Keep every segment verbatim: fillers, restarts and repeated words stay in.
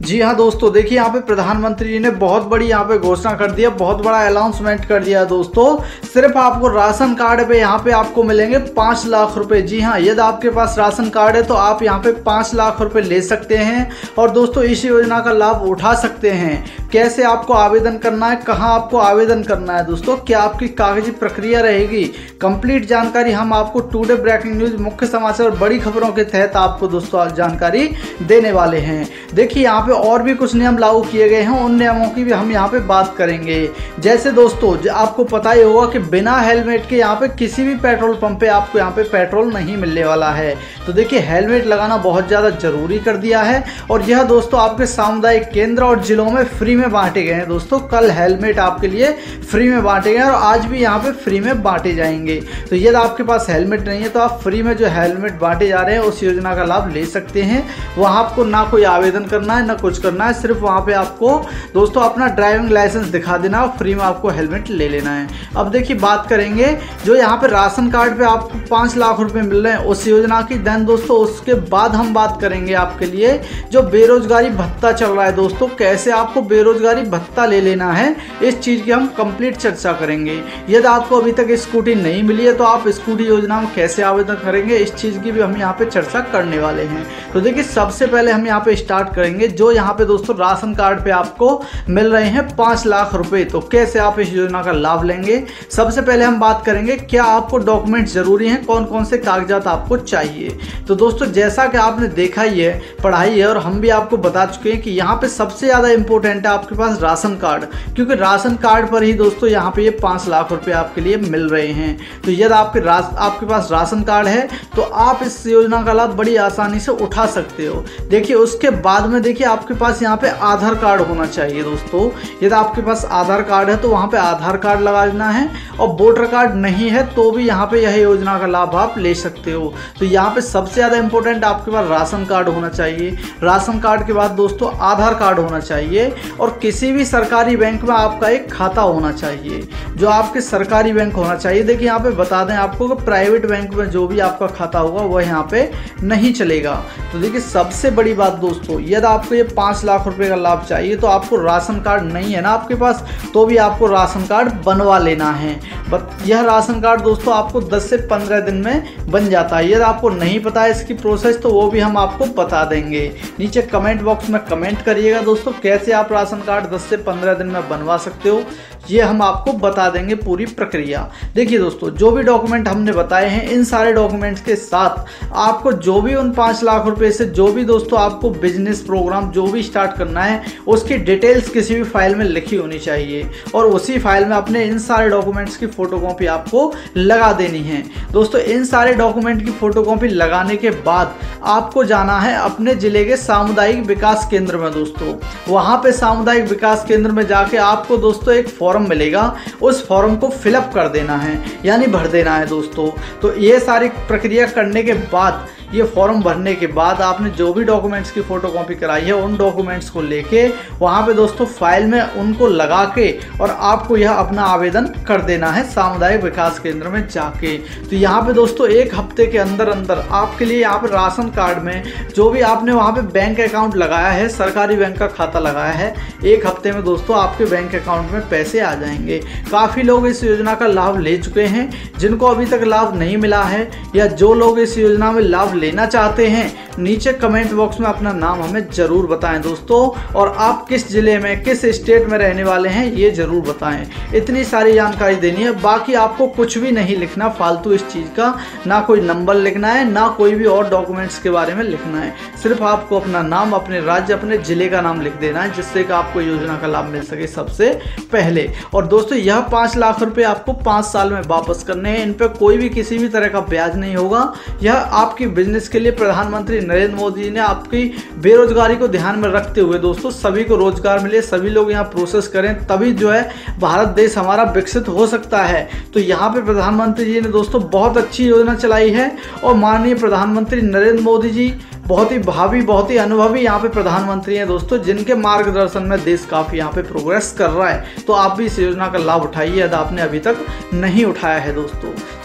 जी हाँ दोस्तों, देखिए यहाँ पे प्रधानमंत्री जी ने बहुत बड़ी यहाँ पे घोषणा कर दिया, बहुत बड़ा अनाउंसमेंट कर दिया दोस्तों। सिर्फ आपको राशन कार्ड पे यहाँ पे आपको मिलेंगे पाँच लाख रुपए। जी हाँ, यदि आपके पास राशन कार्ड है तो आप यहाँ पे पाँच लाख रुपए ले सकते हैं और दोस्तों इस योजना का लाभ उठा सकते हैं। कैसे आपको आवेदन करना है, कहाँ आपको आवेदन करना है दोस्तों, क्या आपकी कागजी प्रक्रिया रहेगी, कंप्लीट जानकारी हम आपको टुडे ब्रेकिंग न्यूज मुख्य समाचार बड़ी खबरों के तहत आपको दोस्तों जानकारी देने वाले हैं। देखिए यहाँ पे और भी कुछ नियम लागू किए गए हैं, उन नियमों की भी हम यहाँ पे बात करेंगे। जैसे दोस्तों आपको पता ही होगा कि बिना हेलमेट के यहाँ पे किसी भी पेट्रोल पंप पे आपको यहाँ पे पेट्रोल नहीं मिलने वाला है। तो देखिए हेलमेट लगाना बहुत ज़्यादा जरूरी कर दिया है और यह दोस्तों आपके सामुदायिक केंद्र और जिलों में फ्री में बांटे गए हैं। दोस्तों कल हेलमेट आपके लिए फ्री में बांटे गए और आज भी यहाँ पे फ्री में बांटे जाएंगे। तो यदि आपके पास हेलमेट नहीं है तो आप फ्री में जो हेलमेट बांटे जा रहे हैं उस योजना का लाभ ले सकते हैं। वहाँ आपको ना कोई आवेदन करना है ना कुछ करना है, सिर्फ वहाँ पे आपको दोस्तों अपना ड्राइविंग लाइसेंस दिखा देना और फ्री में आपको हेलमेट ले लेना है। अब देखिए बात करेंगे जो यहाँ पे राशन कार्ड पे आपको पाँच लाख रुपए मिल रहे हैं उस योजना की। देन दोस्तों उसके बाद हम बात करेंगे आपके लिए जो बेरोजगारी भत्ता चल रहा है दोस्तों, कैसे आपको बेरोजगारी भत्ता ले लेना है, इस चीज़ की हम कंप्लीट चर्चा करेंगे। यदि आपको अभी तक स्कूटी नहीं मिली है तो आप स्कूटी योजना में कैसे आवेदन करेंगे, इस चीज़ की भी हम यहाँ पे चर्चा करने वाले हैं। तो देखिए सबसे पहले हम यहाँ पे स्टार्ट करेंगे जो यहाँ पे दोस्तों राशन कार्ड पे आपको मिल रहे हैं पाँच लाख रुपए, तो कैसे आप इस योजना का लाभ लेंगे। सबसे पहले हम बात करेंगे क्या आपको डॉक्यूमेंट जरूरी हैं, कौन कौन से कागजात आपको चाहिए। तो दोस्तों जैसा कि आपने देखा ही है, पढ़ाई है और हम भी आपको बता चुके हैं कि यहाँ पे सबसे ज़्यादा इंपॉर्टेंट है आपके पास राशन कार्ड, क्योंकि राशन कार्ड पर ही दोस्तों यहाँ पे ये पाँच लाख रुपए आपके लिए मिल रहे हैं। तो यदि आपके रास आपके पास राशन कार्ड है तो आप इस योजना का लाभ बड़ी आसानी से उठा सकते हो। देखिए उसके बाद में देखिए आपके पास यहाँ पे आधार कार्ड होना चाहिए दोस्तों। यदि आपके पास आधार कार्ड है तो वहाँ पे आधार कार्ड लगा देना है और वोटर कार्ड नहीं है तो भी यहाँ पे यह योजना का लाभ आप ले सकते हो। तो यहाँ पे सबसे ज़्यादा इंपॉर्टेंट आपके पास राशन कार्ड होना चाहिए। राशन कार्ड के बाद दोस्तों आधार कार्ड होना चाहिए और किसी भी सरकारी बैंक में आपका एक खाता होना चाहिए, जो आपके सरकारी बैंक होना चाहिए। देखिए यहाँ पे बता दें आपको कि प्राइवेट बैंक में जो भी आपका खाता होगा वह यहाँ पे नहीं चलेगा। तो देखिए सबसे बड़ी बात दोस्तों, यदि आपको ये पाँच लाख रुपए का लाभ चाहिए तो आपको राशन कार्ड नहीं है ना आपके पास, तो भी आपको राशन कार्ड बनवा लेना है। बट यह राशन कार्ड दोस्तों आपको दस से पंद्रह दिन में बन जाता है। यदि आपको नहीं पता है इसकी प्रोसेस तो वो भी हम आपको बता देंगे। नीचे कमेंट बॉक्स में कमेंट करिएगा दोस्तों कैसे आप राशन कार्ड दस से पंद्रह दिन में बनवा सकते हो, ये हम आपको बता देंगे पूरी प्रक्रिया। देखिए दोस्तों जो भी डॉक्यूमेंट हमने बताए हैं इन सारे डॉक्यूमेंट्स के साथ आपको जो भी उन पाँच लाख रुपए से जो भी दोस्तों आपको बिजनेस प्रोग्राम जो भी स्टार्ट करना है उसकी डिटेल्स किसी भी फाइल में लिखी होनी चाहिए और उसी फाइल में अपने इन सारे डॉक्यूमेंट्स की फोटोकॉपी आपको लगा देनी है। दोस्तों इन सारे डॉक्यूमेंट की फोटोकॉपी लगाने के बाद आपको जाना है अपने जिले के सामुदायिक विकास केंद्र में दोस्तों। वहाँ पे सामुदायिक विकास केंद्र में जाके आपको दोस्तों एक फॉर्म मिलेगा, उस फॉर्म को फिलअप कर देना है यानी भर देना है दोस्तों। तो ये सारी प्रक्रिया करने के बाद ये फॉर्म भरने के बाद आपने जो भी डॉक्यूमेंट्स की फोटोकॉपी कराई है उन डॉक्यूमेंट्स को लेके वहाँ पे दोस्तों फाइल में उनको लगा के और आपको यह अपना आवेदन कर देना है सामुदायिक विकास केंद्र में जाके। तो यहाँ पे दोस्तों एक हफ्ते के अंदर अंदर आपके लिए यहाँ पे राशन कार्ड में जो भी आपने वहाँ पे बैंक अकाउंट लगाया है, सरकारी बैंक का खाता लगाया है, एक हफ्ते में दोस्तों आपके बैंक अकाउंट में पैसे आ जाएंगे। काफ़ी लोग इस योजना का लाभ ले चुके हैं, जिनको अभी तक लाभ नहीं मिला है या जो लोग इस योजना में लाभ लेना चाहते हैं नीचे कमेंट बॉक्स में अपना नाम हमें जरूर बताएं दोस्तों और आप किस जिले में किस स्टेट में रहने वाले हैं ये जरूर बताएं। इतनी सारी जानकारी देनी है, बाकी आपको कुछ भी नहीं लिखना फालतू इस चीज़ का, ना कोई नंबर लिखना है ना कोई भी और डॉक्यूमेंट्स के बारे में लिखना है। सिर्फ आपको अपना नाम, अपने राज्य, अपने जिले का नाम लिख देना है जिससे कि आपको योजना का लाभ मिल सके सबसे पहले। और दोस्तों यह पाँच लाख रुपए आपको पाँच साल में वापस करने हैं, इन पर कोई भी किसी भी तरह का ब्याज नहीं होगा। यह आपकी बिजनेस के लिए प्रधानमंत्री नरेंद्र मोदी जी ने आपकी बेरोजगारी को ध्यान में रखते हुए दोस्तों सभी को रोजगार मिले, सभी लोग यहाँ प्रोसेस करें, तभी जो है भारत देश हमारा विकसित हो सकता है। तो यहाँ पे प्रधानमंत्री जी ने दोस्तों बहुत अच्छी योजना चलाई है और माननीय प्रधानमंत्री नरेंद्र मोदी जी बहुत ही भावी, बहुत ही अनुभवी यहाँ पे प्रधानमंत्री हैं दोस्तों, जिनके मार्गदर्शन में देश काफ़ी यहाँ पे प्रोग्रेस कर रहा है। तो आप भी इस योजना का लाभ उठाइए यदि आपने अभी तक नहीं उठाया है दोस्तों। तो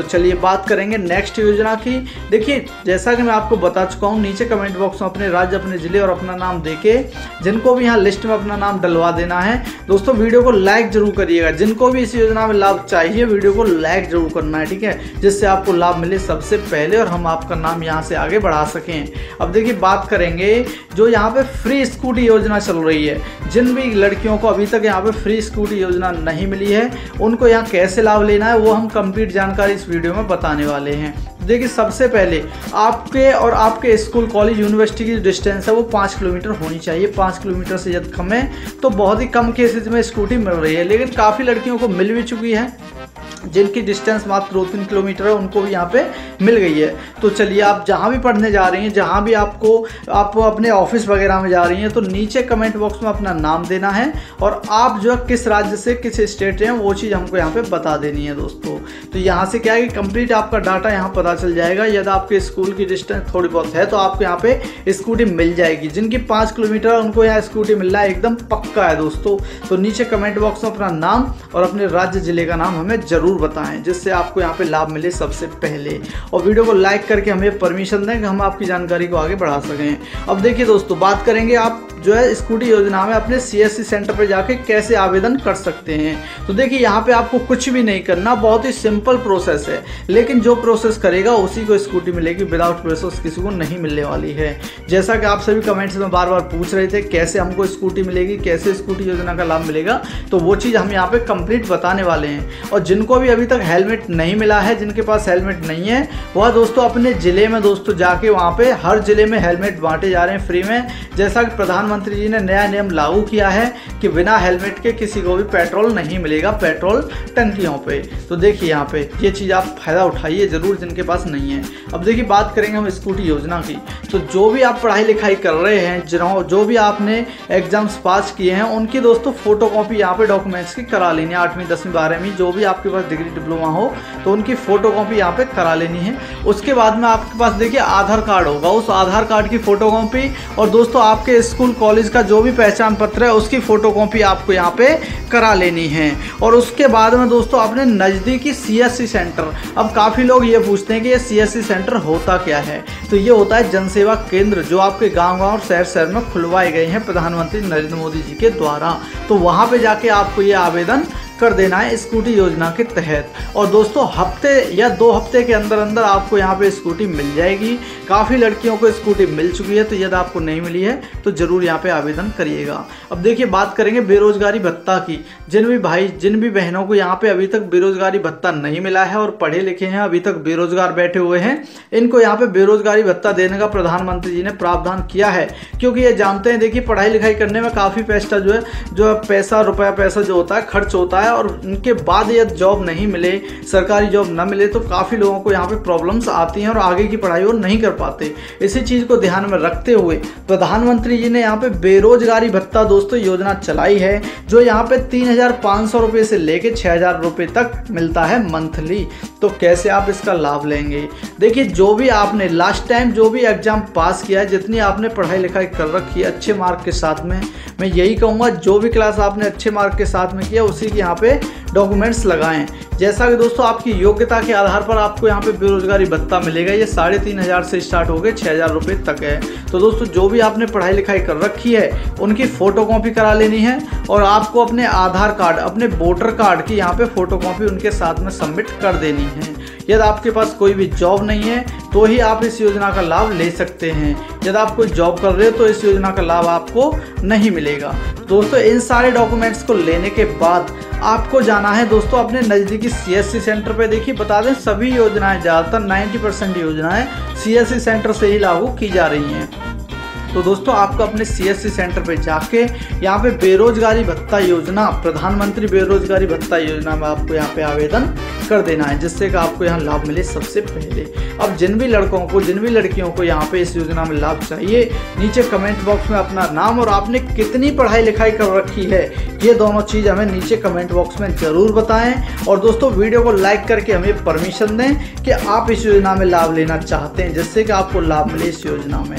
तो चलिए बात करेंगे नेक्स्ट योजना की। देखिए जैसा कि मैं आपको बता चुका हूँ, नीचे कमेंट बॉक्स में अपने राज्य, अपने जिले और अपना नाम देके जिनको भी यहाँ लिस्ट में अपना नाम डलवा देना है। दोस्तों वीडियो को लाइक जरूर करिएगा, जिनको भी इस योजना में लाभ चाहिए वीडियो को लाइक जरूर करना है, ठीक है, जिससे आपको लाभ मिले सबसे पहले और हम आपका नाम यहाँ से आगे बढ़ा सकें। अब देखिए बात करेंगे जो यहाँ पे फ्री स्कूटी योजना चल रही है, जिन भी लड़कियों को अभी तक यहाँ पे फ्री स्कूटी योजना नहीं मिली है उनको यहाँ कैसे लाभ लेना है वो हम कंप्लीट जानकारी इस वीडियो में बताने वाले हैं। देखिए सबसे पहले आपके और आपके स्कूल कॉलेज यूनिवर्सिटी की डिस्टेंस है वो पाँच किलोमीटर होनी चाहिए। पाँच किलोमीटर से ज़्यादा कम है तो बहुत ही कम केसेज में स्कूटी मिल रही है, लेकिन काफ़ी लड़कियों को मिल भी चुकी है। जिनकी डिस्टेंस मात्र दो तीन किलोमीटर है उनको भी यहाँ पे मिल गई है। तो चलिए आप जहाँ भी पढ़ने जा रही हैं, जहाँ भी आपको आप अपने ऑफिस वगैरह में जा रही हैं, तो नीचे कमेंट बॉक्स में अपना नाम देना है और आप जो किस राज्य से किस स्टेट से हैं वो चीज़ हमको यहाँ पे बता देनी है दोस्तों। तो यहाँ से क्या है कि कंप्लीट आपका डाटा यहाँ पता चल जाएगा। यदि आपके स्कूल की डिस्टेंस थोड़ी बहुत है तो आपको यहाँ पे स्कूटी मिल जाएगी। जिनकी पाँच किलोमीटर उनको यहाँ स्कूटी मिलना है एकदम पक्का है दोस्तों। तो नीचे कमेंट बॉक्स में अपना नाम और अपने राज्य जिले का नाम हमें जरूर बताएं, जिससे आपको यहाँ पे लाभ मिले सबसे पहले। और वीडियो को लाइक करके हमें परमिशन दें कि हम आपकी जानकारी को आगे बढ़ा सकें। अब देखिए दोस्तों बात करेंगे आप जो है स्कूटी योजना में अपने सीएससी सेंटर पे जाके कैसे आवेदन कर सकते हैं। तो देखिए यहाँ पे आपको कुछ भी नहीं करना, बहुत ही सिंपल प्रोसेस है, लेकिन जो प्रोसेस करेगा उसी को स्कूटी मिलेगी, विदाउट प्रोसेस किसी को नहीं मिलने वाली है। जैसा कि आप सभी कमेंट्स में बार बार पूछ रहे थे कैसे हमको स्कूटी मिलेगी, कैसे स्कूटी योजना का लाभ मिलेगा, तो वो चीज़ हम यहाँ पे कंप्लीट बताने वाले हैं। और जिनको भी अभी तक हेलमेट नहीं मिला है, जिनके पास हेलमेट नहीं है, वह दोस्तों अपने ज़िले में दोस्तों जाके वहाँ पे हर ज़िले में हेलमेट बांटे जा रहे हैं फ्री में। जैसा कि प्रधानमंत्री जी ने नया नियम लागू किया है कि बिना हेलमेट के किसी को भी पेट्रोल नहीं मिलेगा पेट्रोल टंकियों पे। तो देखिए यहाँ पे ये चीज़ आप फायदा उठाइए ज़रूर जिनके पास नहीं है। अब देखिए बात करेंगे हम स्कूटी योजना की। तो जो भी आप पढ़ाई लिखाई कर रहे हैं, जो जो भी आपने एग्जाम्स पास किए हैं, उनकी दोस्तों फोटो कॉपी यहाँ पे डॉक्यूमेंट्स की करा लेनी है। आठवीं दसवीं बारहवीं जो भी आपके पास डिग्री डिप्लोमा हो तो उनकी फोटो कॉपी यहाँ पे करा लेनी है। उसके बाद में आपके पास देखिए आधार कार्ड होगा, उस आधार कार्ड की फोटो कॉपी और दोस्तों आपके स्कूल कॉलेज का जो भी पहचान पत्र है उसकी फोटो कॉपी आपको यहाँ पे करा लेनी है। और उसके बाद में दोस्तों अपने नज़दीकी सीएससी सेंटर, अब काफ़ी लोग ये पूछते हैं कि ये सीएससी सेंटर होता क्या है, तो ये होता है जनसेवा केंद्र जो आपके गांव गांव और शहर शहर में खुलवाए गए हैं प्रधानमंत्री नरेंद्र मोदी जी के द्वारा। तो वहाँ पे जाके आपको ये आवेदन कर देना है स्कूटी योजना के तहत। और दोस्तों हफ्ते या दो हफ्ते के अंदर अंदर आपको यहाँ पे स्कूटी मिल जाएगी। काफ़ी लड़कियों को स्कूटी मिल चुकी है, तो यदि आपको नहीं मिली है तो ज़रूर यहाँ पे आवेदन करिएगा। अब देखिए बात करेंगे बेरोजगारी भत्ता की। जिन भी भाई जिन भी बहनों को यहाँ पे अभी तक बेरोजगारी भत्ता नहीं मिला है और पढ़े लिखे हैं, अभी तक बेरोजगार बैठे हुए हैं, इनको यहाँ पे बेरोजगारी भत्ता देने का प्रधानमंत्री जी ने प्रावधान किया है। क्योंकि ये जानते हैं देखिए पढ़ाई लिखाई करने में काफ़ी पैसा जो है जो पैसा रुपया पैसा जो होता है खर्च होता है, और उनके बाद यदि जॉब नहीं मिले, सरकारी जॉब ना मिले, तो काफ़ी लोगों को यहाँ पे प्रॉब्लम्स आती हैं और आगे की पढ़ाई वो नहीं कर पाते। इसी चीज़ को ध्यान में रखते हुए प्रधानमंत्री जी ने यहाँ पे बेरोजगारी भत्ता दोस्तों योजना चलाई है, जो यहाँ पे तीन हजार पाँच सौ रुपये से लेके छः हजार रुपये तक मिलता है मंथली। तो कैसे आप इसका लाभ लेंगे? देखिए जो भी आपने लास्ट टाइम जो भी एग्जाम पास किया है, जितनी आपने पढ़ाई लिखाई कर रखी है अच्छे मार्क के साथ में, मैं यही कहूँगा जो भी क्लास आपने अच्छे मार्क के साथ में किया उसी के यहाँ पे डॉक्यूमेंट्स लगाएं। जैसा कि दोस्तों आपकी योग्यता के आधार पर आपको यहाँ पे बेरोजगारी भत्ता मिलेगा। ये साढ़े तीन हज़ार से स्टार्ट हो गए छः हज़ार रुपये तक है। तो दोस्तों जो भी आपने पढ़ाई लिखाई कर रखी है उनकी फ़ोटो कॉपी करा लेनी है और आपको अपने आधार कार्ड, अपने वोटर कार्ड की यहाँ पे फ़ोटो कॉपी उनके साथ में सबमिट कर देनी है। यदि आपके पास कोई भी जॉब नहीं है तो ही आप इस योजना का लाभ ले सकते हैं। यदि आप कोई जॉब कर रहे हो तो इस योजना का लाभ आपको नहीं मिलेगा। दोस्तों इन सारे डॉक्यूमेंट्स को लेने के बाद आपको जाना है दोस्तों अपने नज़दीकी सीएससी सेंटर पे। देखिए बता दें सभी योजनाएं, ज़्यादातर नब्बे परसेंट योजनाएं सीएससी सेंटर से ही लागू की जा रही हैं। तो दोस्तों आपको अपने सीएससी सेंटर पे जाके यहाँ पे बेरोजगारी भत्ता योजना, प्रधानमंत्री बेरोजगारी भत्ता योजना में आपको यहाँ पे आवेदन कर देना है, जिससे कि आपको यहाँ लाभ मिले सबसे पहले। अब जिन भी लड़कों को, जिन भी लड़कियों को यहाँ पे इस योजना में लाभ चाहिए, नीचे कमेंट बॉक्स में अपना नाम और आपने कितनी पढ़ाई लिखाई कर रखी है, ये दोनों चीज़ हमें नीचे कमेंट बॉक्स में ज़रूर बताएं। और दोस्तों वीडियो को लाइक करके हमें परमिशन दें कि आप इस योजना में लाभ लेना चाहते हैं, जिससे कि आपको लाभ मिले इस योजना में।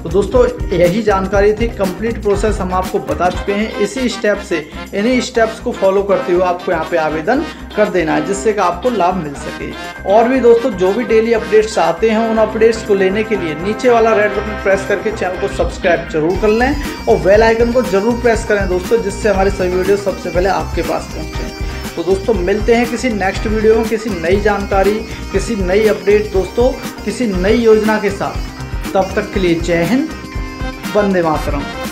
तो दोस्तों यही जानकारी थी, कंप्लीट प्रोसेस हम आपको बता चुके हैं। इसी स्टेप से इन्हीं स्टेप्स को फॉलो करते हुए आपको यहाँ पे आवेदन कर देना है, जिससे कि आपको लाभ मिल सके। और भी दोस्तों जो भी डेली अपडेट्स आते हैं उन अपडेट्स को लेने के लिए नीचे वाला रेड बटन प्रेस करके चैनल को सब्सक्राइब जरूर कर लें और बेल आइकन को जरूर प्रेस करें दोस्तों, जिससे हमारी सभी वीडियो सबसे पहले आपके पास पहुँचे। तो दोस्तों मिलते हैं किसी नेक्स्ट वीडियो में किसी नई जानकारी, किसी नई अपडेट दोस्तों, किसी नई योजना के साथ। तब तक के लिए जय हिंद, वंदे मातरम।